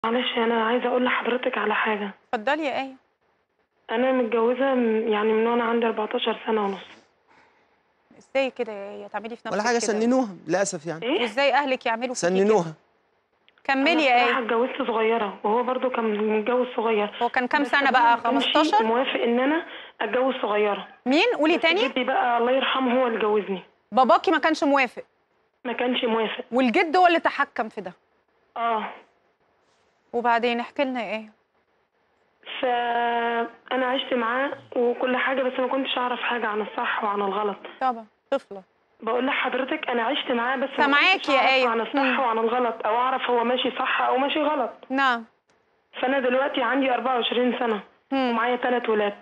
معلش انا عايزه اقول لحضرتك على حاجه. اتفضلي يا ايه. انا متجوزه يعني من وانا عندي 14 سنه ونص. ازاي كده يا ايه تعملي في ولا نفسك حاجه، كده؟ سننوها للاسف يعني. ايه؟ وازاي اهلك يعملوا فيكي كده؟ سننوها. كملي انا يا بصراحه ايه. اتجوزت صغيره وهو برضو كان متجوز صغير. هو كان كام بس سنه أبويا بقى؟ ما كانش 15؟ موافق ان انا اتجوز صغيره. مين؟ قولي بس تاني. جدي بقى الله يرحمه هو اللي جوزني. باباكي ما كانش موافق ما كانش موافق. والجد هو اللي تحكم في ده. اه. وبعدين احكي لنا ايه. فانا عشت معاه وكل حاجه، بس ما كنتش اعرف حاجه عن الصح وعن الغلط. طبعا طفله. بقول لحضرتك انا عشت معاه بس ما سامعاكي كنتش يا اعرف آية. عن الصح وعن الغلط، او اعرف هو ماشي صح او ماشي غلط. نعم. فانا دلوقتي عندي 24 سنه ومعايا 3 ولاد.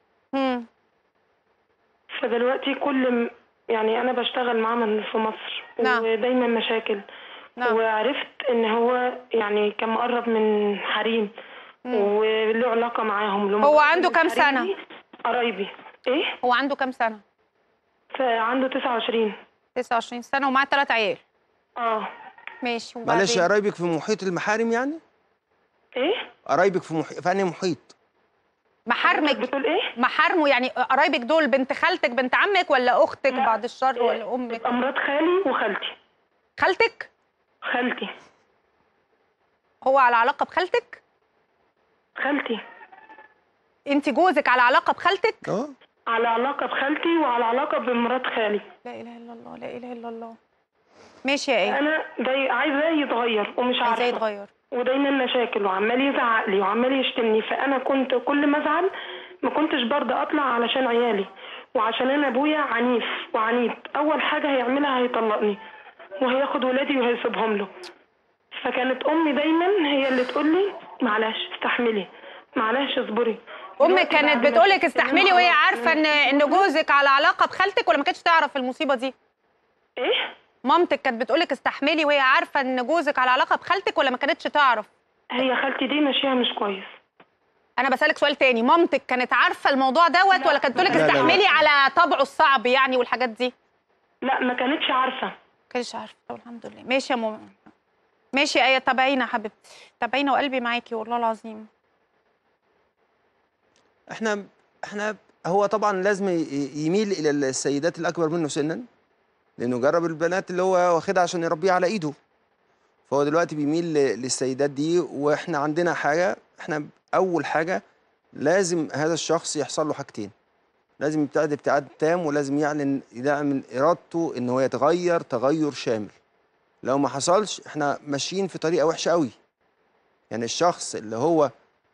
فدلوقتي يعني انا بشتغل معاه في مصر. نعم. ودايما مشاكل. نعم. وعرفت ان هو يعني كان مقرب من حريم وله علاقه معاهم. هو عنده كام سنه؟ قرايبي. ايه؟ هو عنده كام سنه؟ عنده 29. 29 سنه ومعاه 3 عيال. اه. ماشي. وبعدين معلش، قرايبك في محيط المحارم يعني؟ ايه؟ قرايبك في انهي محيط؟ محارمك بتقول ايه؟ محارمه يعني قرايبك دول بنت خالتك بنت عمك ولا اختك بعد الشر ولا امك؟ مرات خالي وخالتي. خالتك؟ خالتي. هو على علاقه بخالتك؟ خالتي. انت جوزك على علاقه بخالتك؟ اه، على علاقه بخالتي وعلى علاقه بمرات خالي. لا اله الا الله، لا اله الا الله. ماشي يا ايه. انا عايزاه يتغير ومش عارفه. عايزاه يتغير. ودايما مشاكل وعمال يزعق لي وعمال يشتمني. فانا كنت كل ما ازعل ما كنتش برضه اطلع علشان عيالي، وعشان انا ابويا عنيف وعنيد. اول حاجه هيعملها هيطلقني وهياخد ولادي وهيسيبهم له. فكانت امي دايما هي اللي تقول لي معلش استحملي، معلش اصبري. امك كانت بتقولك استحملي وهي عارفه ان جوزك على علاقه بخالتك، ولا ما كانتش تعرف المصيبه دي؟ ايه؟ مامتك كانت بتقولك استحملي وهي عارفه ان جوزك على علاقه بخالتك، ولا ما كانتش تعرف؟ هي خالتي دي ماشيه مش كويس. انا بسالك سؤال تاني، مامتك كانت عارفه الموضوع دوت ولا كانت بتقولك استحملي على طبعه الصعب يعني والحاجات دي؟ لا ما كانتش عارفه. ما كانتش عارفه. طب الحمد لله. ماشي يا ماما. ماشي يا ايه. تابعينا يا حبيبتي، تابعينا وقلبي معاكي والله العظيم. احنا هو طبعا لازم يميل الى السيدات الاكبر منه سنا، لانه جرب البنات اللي هو واخدها عشان يربيها على ايده. فهو دلوقتي بيميل للسيدات دي. واحنا عندنا حاجه، احنا اول حاجه لازم هذا الشخص يحصل له حاجتين. لازم يبتعد ابتعاد تام، ولازم يعلن ارادته ان هو يتغير تغير شامل. لو ما حصلش احنا ماشيين في طريقه وحشه قوي. يعني الشخص اللي هو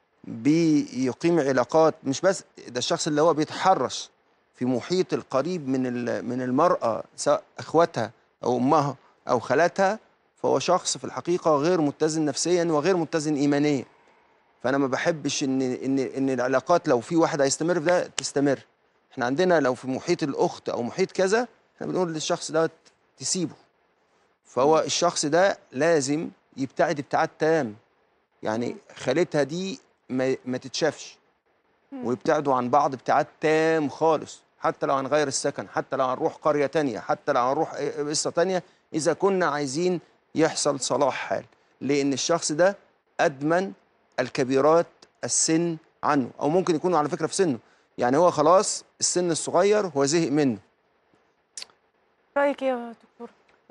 بيقيم علاقات، مش بس ده، الشخص اللي هو بيتحرش في محيط القريب من المرأة، سواء اخواتها او امها او خالاتها، فهو شخص في الحقيقة غير متزن نفسيا وغير متزن ايمانيا. فانا ما بحبش ان العلاقات لو في واحد هيستمر في ده تستمر. احنا عندنا لو في محيط الاخت او محيط كذا، احنا بنقول للشخص ده تسيبه. فهو الشخص ده لازم يبتعد ابتعاد تام. يعني خالتها دي ما تتشافش، ويبتعدوا عن بعض ابتعاد تام خالص. حتى لو هنغير السكن، حتى لو هنروح قرية تانية، حتى لو هنروح قصة تانية، إذا كنا عايزين يحصل صلاح حال. لأن الشخص ده أدمن الكبيرات السن عنه، أو ممكن يكونوا على فكرة في سنه. يعني هو خلاص السن الصغير هو زهق منه. رايك ايه يا دكتور؟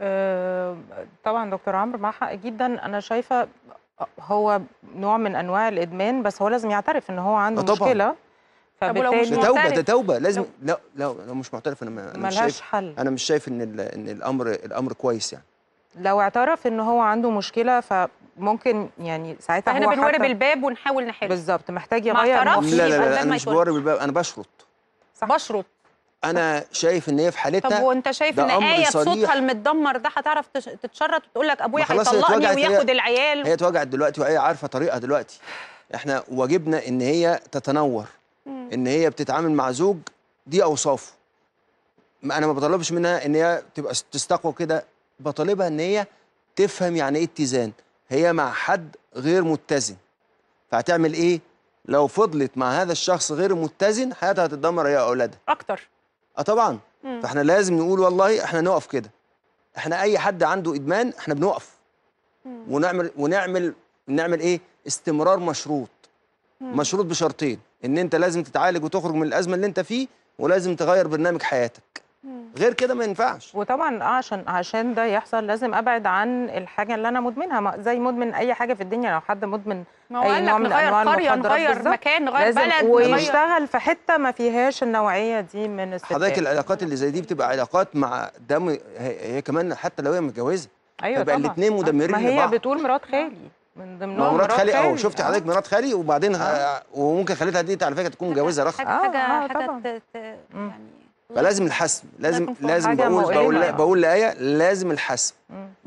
طبعا دكتور عمرو معاه حق جدا. انا شايفه هو نوع من انواع الادمان، بس هو لازم يعترف ان هو عنده مشكله. فبالتالي ده توبه لازم. لو مش معترف، انا مش شايف حل. انا مش شايف ان الامر كويس. يعني لو اعترف ان هو عنده مشكله فممكن يعني ساعتها هنا بنورب الباب ونحاول نحل. بالظبط، محتاج يغير. لا انا مش بورب الباب، انا بشرط. بشرط. انا شايف ان هي في حالتها. طب وانت شايف ان آية بصوتها المتدمر ده هتعرف تتشرط وتقول لك ابويا هيطلقني وياخد العيال؟ هي اتوجعت دلوقتي وهي عارفه طريقها دلوقتي. احنا واجبنا ان هي تتنور، ان هي بتتعامل مع زوج دي اوصافه. انا ما بطلبش منها ان هي تبقى تستقوى كده، بطالبها ان هي تفهم يعني ايه اتزان. هي مع حد غير متزن، فهتعمل ايه؟ لو فضلت مع هذا الشخص غير متزن حياتها هتتدمر هي واولادها اكتر. طبعا. فاحنا لازم نقول والله احنا نقف كده. احنا اي حد عنده ادمان احنا بنقف ونعمل نعمل ايه؟ استمرار مشروط. مشروط بشرطين، ان انت لازم تتعالج وتخرج من الازمه اللي انت فيه، ولازم تغير برنامج حياتك. غير كده ما ينفعش. وطبعا عشان ده يحصل لازم ابعد عن الحاجه اللي انا مدمنها، زي مدمن اي حاجه في الدنيا. لو حد مدمن اي نوع من انواع قرية، المخدرات نغير مكان، نغير لازم بلد، ويشتغل في حته ما فيهاش النوعيه دي من الستات. حضرتك العلاقات اللي زي دي بتبقى علاقات مع دم، هي كمان حتى لو هي متجوزه. ايوه يبقى طبعا. الاثنين مدمرين ما هي لبعض. بتقول مرات خالي من ضمنهم مرات خالي اهو، شفت خالي. حضرتك مرات خالي، وبعدين وممكن خالتها دي على فكره تكون متجوزه رخص. حاجه يعني فلازم الحسم، لازم حاجة بقول مؤلمة. لآية لازم الحسم.